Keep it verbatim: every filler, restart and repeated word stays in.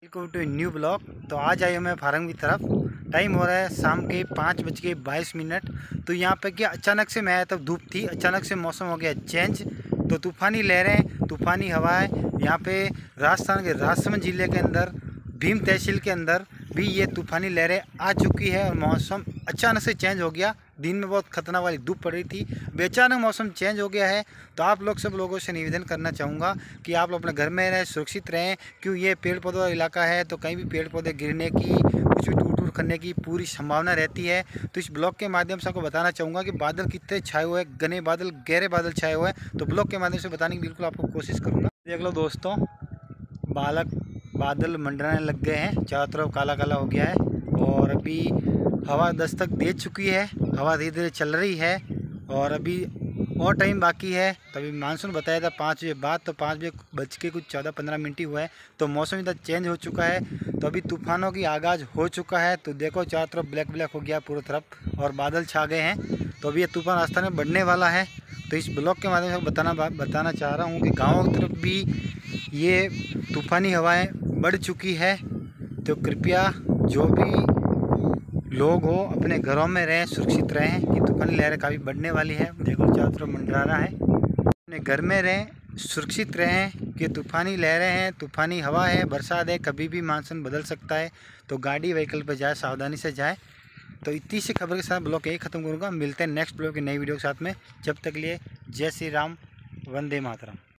Welcome to new blog. तो आज आए मैं फार्म की तरफ। टाइम हो रहा है शाम के पाँच बज के बाईस मिनट। तो यहाँ पे क्या अचानक से मैं आया तब धूप थी, अचानक से मौसम हो गया चेंज। तो तूफ़ानी लहरें, तूफ़ानी हवाएं यहाँ पे राजस्थान के राजसमंद ज़िले के अंदर भीम तहसील के अंदर भी ये तूफ़ानी लहरें आ चुकी है और मौसम अचानक से चेंज हो गया। दिन में बहुत खतरनाक वाली धूप पड़ रही थी, बेचानक मौसम चेंज हो गया है। तो आप लोग सब लोगों से निवेदन करना चाहूँगा कि आप लोग अपने घर में रहें, सुरक्षित रहें, क्यों ये पेड़ पौधों वाला इलाका है तो कहीं भी पेड़ पौधे गिरने की, कुछ भी टूट टूट करने की पूरी संभावना रहती है। तो इस ब्लॉग के माध्यम से आपको बताना चाहूँगा कि बादल कितने छाए हुए हैं, घने बादल, गहरे बादल छाए हुए हैं। तो ब्लॉग के माध्यम से बताने की बिल्कुल आपको कोशिश करूँगा। देख लो दोस्तों, बालक बादल मंडराने लग गए हैं, चारों तरफ काला काला हो गया है और अभी हवा दस्तक दे चुकी है, हवा धीरे धीरे चल रही है और अभी और टाइम बाकी है। तभी मानसून बताया था पाँच बजे बाद, तो पाँच बजे बज के कुछ चौदह पंद्रह मिनट ही हुआ है तो मौसम इधर चेंज हो चुका है। तो अभी तूफानों की आगाज़ हो चुका है। तो देखो चारों तरफ ब्लैक ब्लैक हो गया पूरी तरफ और बादल छा गए हैं। तो अभी ये तूफान राजस्थान में बढ़ने वाला है। तो इस ब्लॉग के माध्यम से बताना बताना चाह रहा हूँ कि गाँव की तरफ भी ये तूफ़ानी हवाएं बढ़ चुकी है। तो कृपया जो भी लोग हो अपने घरों में रहें, सुरक्षित रहें कि तूफ़ानी लहरें काफ़ी बढ़ने वाली है। देखो चारों तरफ मंडरा रहा है, अपने घर में रहें, सुरक्षित रहें कि तूफ़ानी लहरें हैं, तूफ़ानी हवा है, बरसात है, कभी भी मानसून बदल सकता है। तो गाड़ी व्हीकल पर जाए, सावधानी से जाए। तो इतनी सी खबर के साथ ब्लॉग यही ख़त्म करूँगा। मिलते हैं नेक्स्ट ब्लॉग की नई वीडियो के साथ में। जब तक लिए जय श्री राम, वंदे मातरम।